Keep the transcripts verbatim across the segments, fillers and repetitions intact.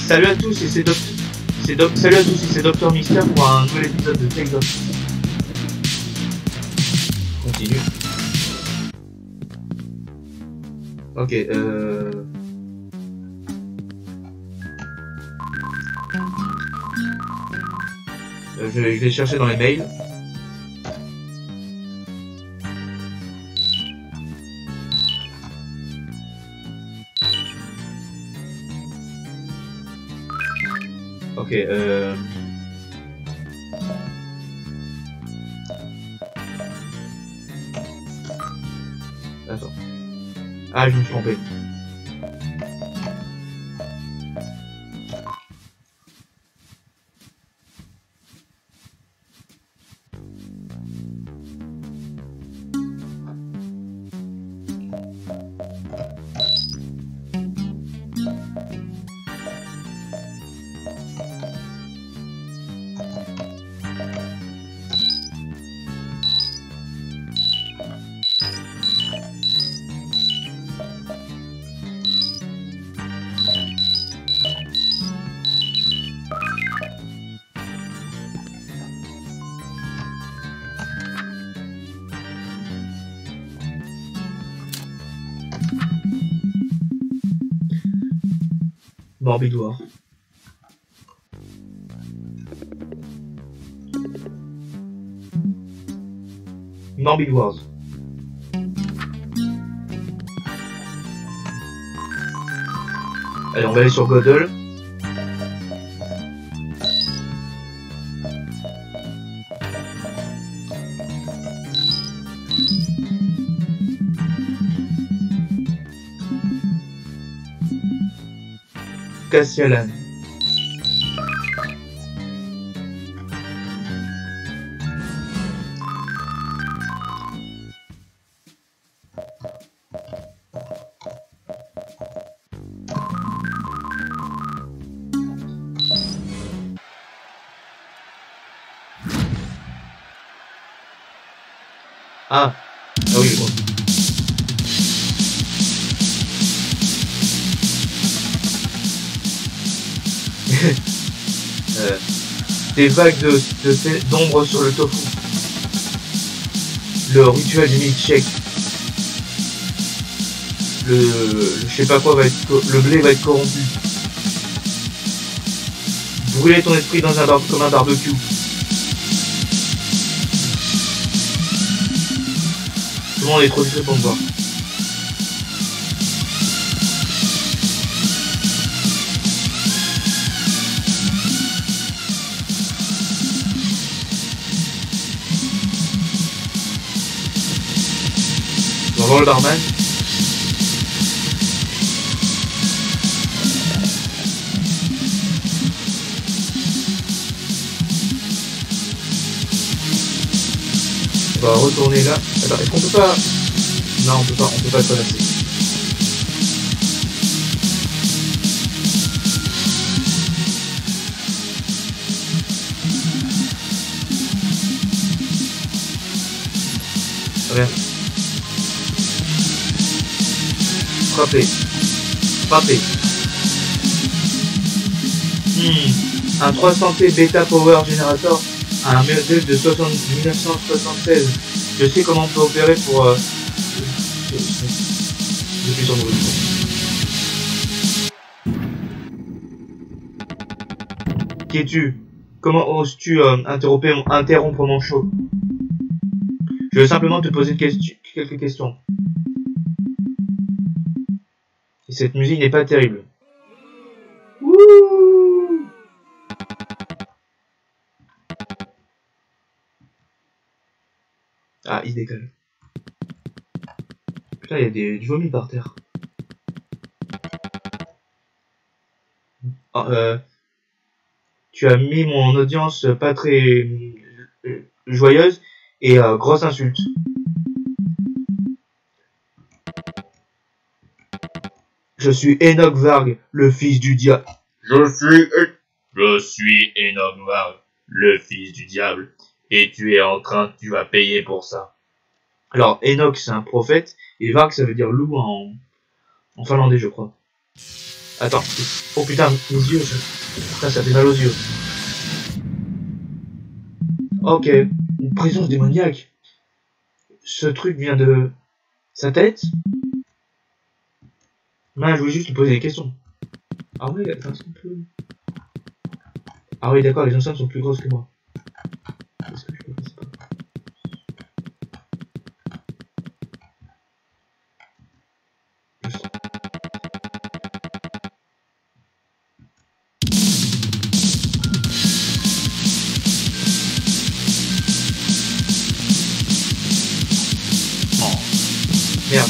Salut à tous et c'est Doc... c'est Doc... Salut à tous et c'est Docteur Mystère pour un nouvel épisode de Tales of. Continue. Ok, euh... euh je, vais, je vais chercher dans les mails. Ok, euh... Attends. Ah, je me suis trompé. Morbidoire. Morbidoires. Allez, on va aller sur Godel. Cassialan. Ah, ah oui, bon. euh, des vagues de, de d'ombre sur le tofu. Le rituel du milkshake. Le, le je sais pas quoi va être, le blé va être corrompu. Brûler ton esprit dans un bar, comme un barbecue. Tout le monde est trop discret pour me voir. On va voir le barman. On va retourner là. Attends, est-ce qu'on peut pas... Non, on peut pas, on peut pas traverser. Regarde. Frappé. Frappé. Hmm. Un trois cents T Beta Power Generator à un modèle de mille neuf cent soixante-seize. Je sais comment on peut opérer pour... Euh... Depuis son bruit. Qui es-tu? Comment oses-tu euh, interrompre, interrompre mon show? Je veux simplement te poser question, quelques questions. Et cette musique n'est pas terrible. Wouh! Ah, il décale. Putain, il y a des, du vomi par terre. Ah, euh, tu as mis mon audience pas très euh, joyeuse et euh, grosse insulte. Je suis Enoch Varg, le fils du diable. Je suis... Je suis Enoch Varg, le fils du diable. Et tu es en train... Tu vas payer pour ça. Alors, Enoch, c'est un prophète, et Varg, ça veut dire loup en, en finlandais, je crois. Attends. Oh putain, mes yeux. Ça, putain, ça fait mal aux yeux. Ok. Une présence démoniaque. Ce truc vient de... sa tête? Non, je voulais juste lui poser des questions. Ah oui, attends, est-ce qu'on peut... Ah oui, d'accord, les enceintes sont plus grosses que moi. Est-ce que je peux passer par là? Merde.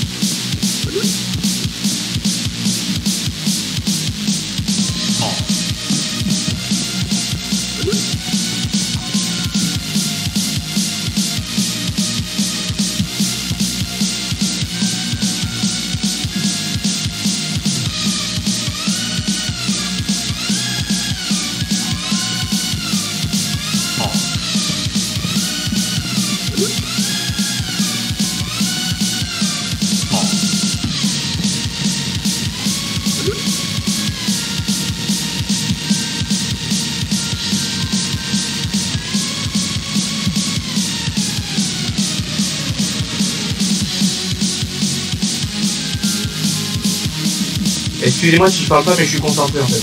Excusez-moi si je parle pas, mais je suis concentré en fait.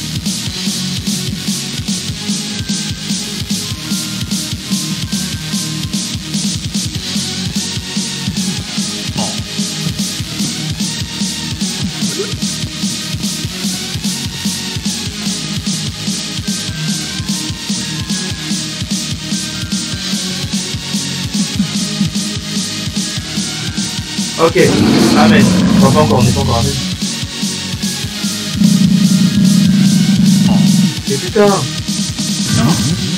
Ok, amen. Enfin, pas encore, on n'est pas encore amen. Mais putain! Non.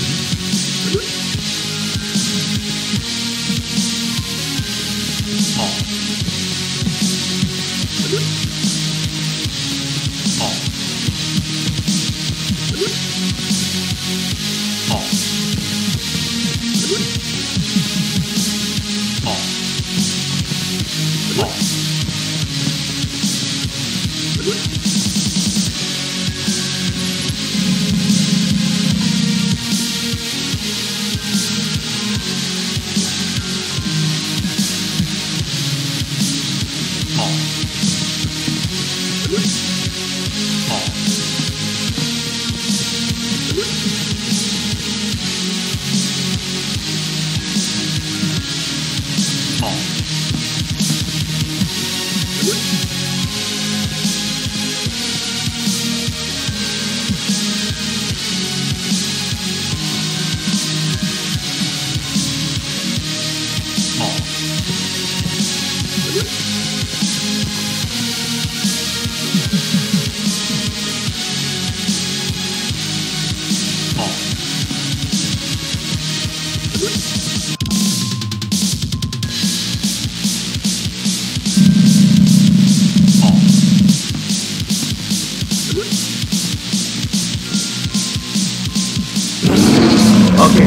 Ok.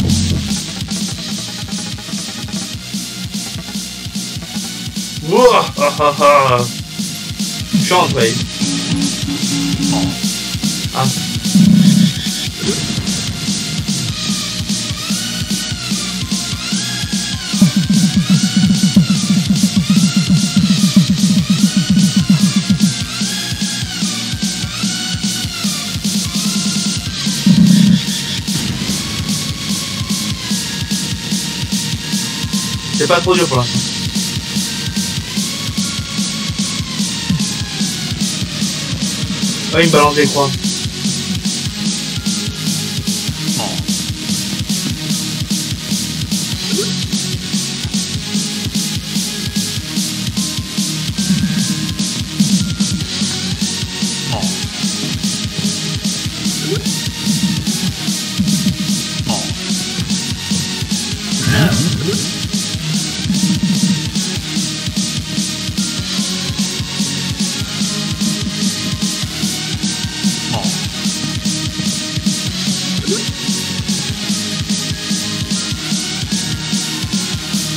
Wouah, ah, ah, ah. Chante, ouais. Ah. C'est pas trop dur pour l'instant. Oh, il me balance des croix.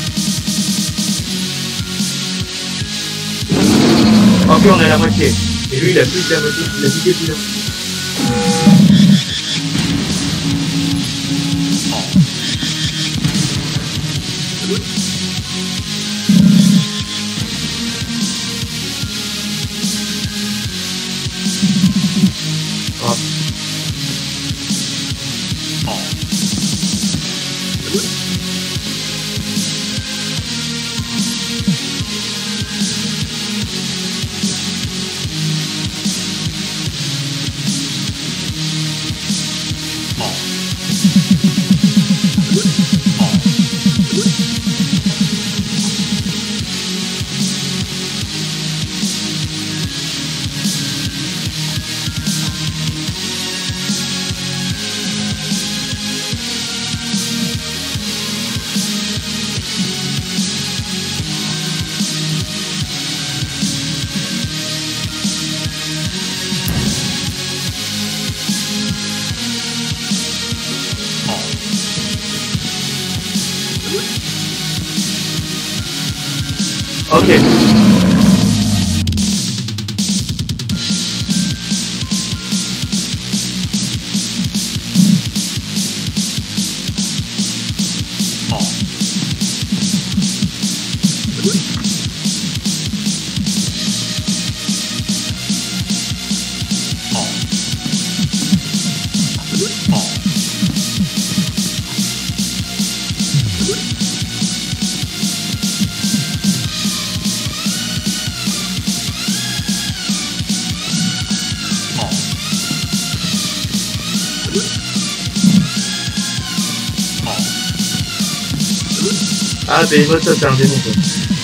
Ok, on est à la moitié. Et Et lui, il a plus de thermatique, il a piqué plus d'un. Hop. Ok. Ah, Behemoth, ça c'est un démon quoi.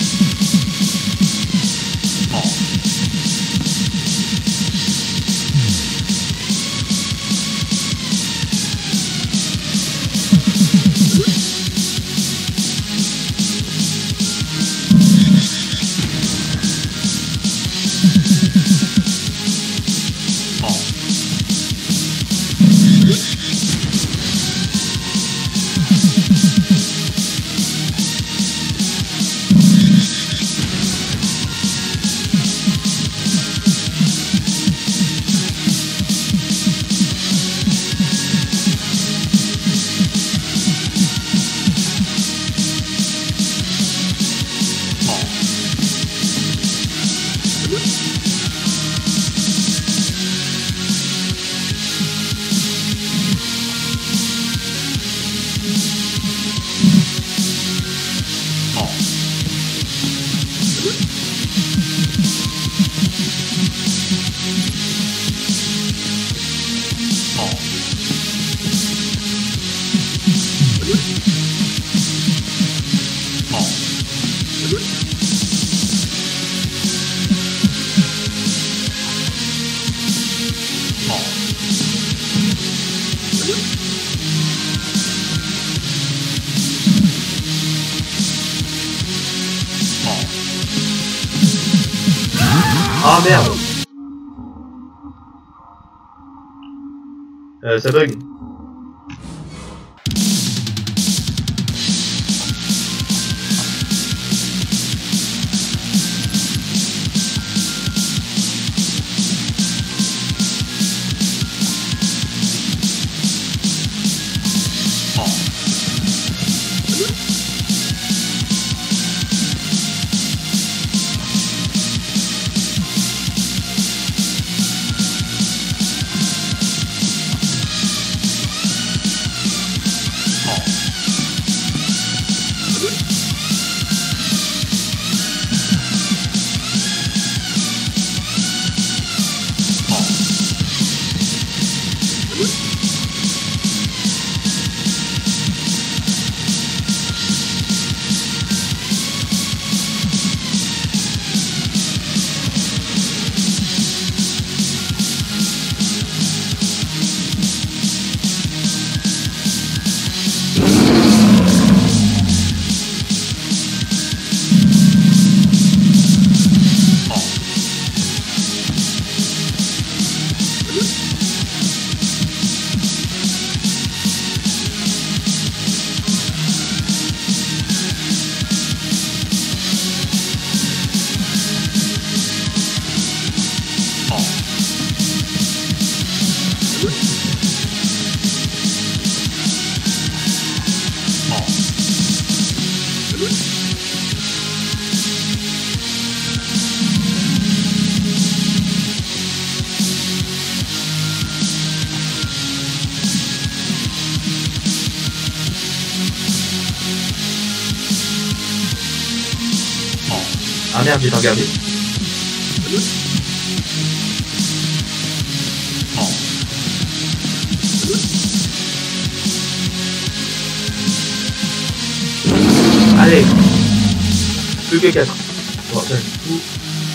Ah merde. Euh, ça bug. Ah merde, j'ai pas regardé. Allez. Plus que quatre. Bon, ça, c'est tout.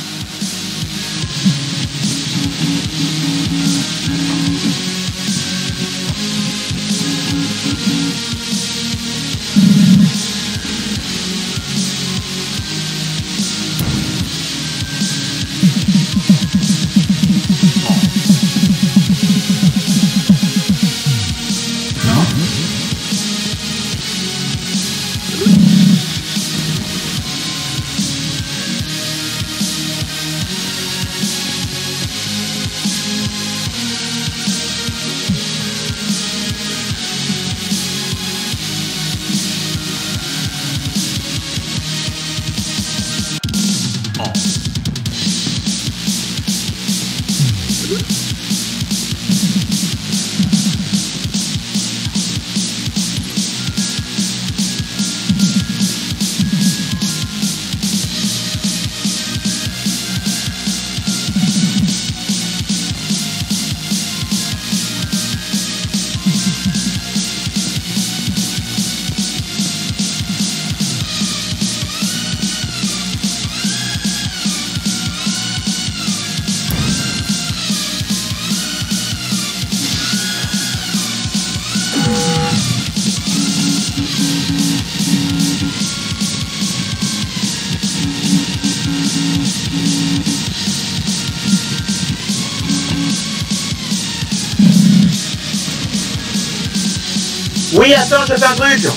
Oui, attends, je fais un truc.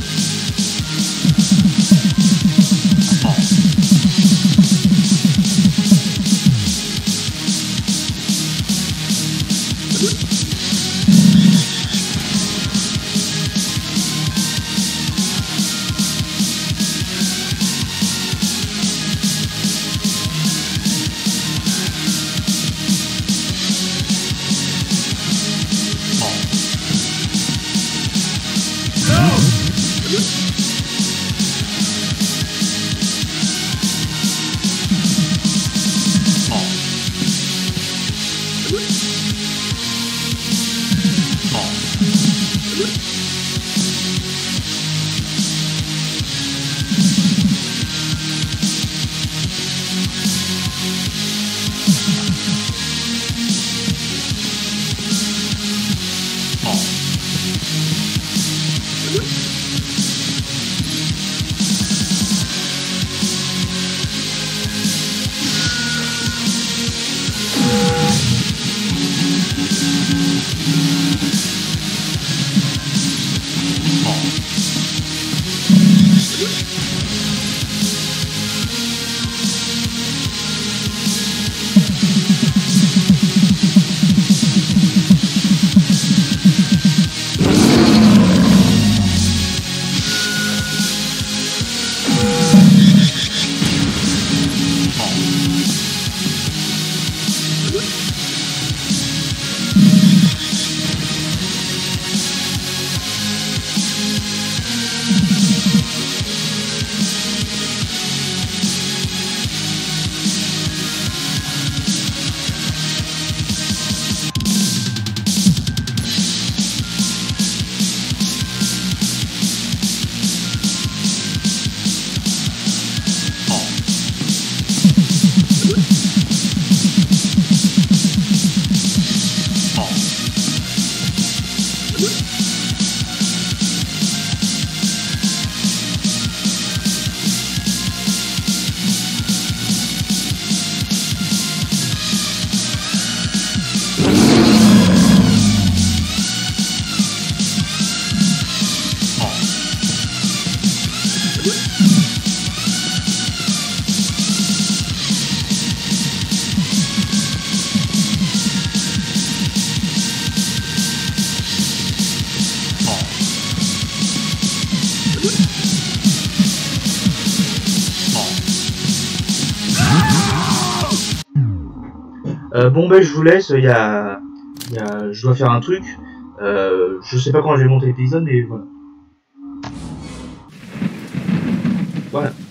Euh, bon ben je vous laisse, il y a, y a, je dois faire un truc. Euh, je sais pas quand je vais monter l'épisode, mais voilà. Voilà.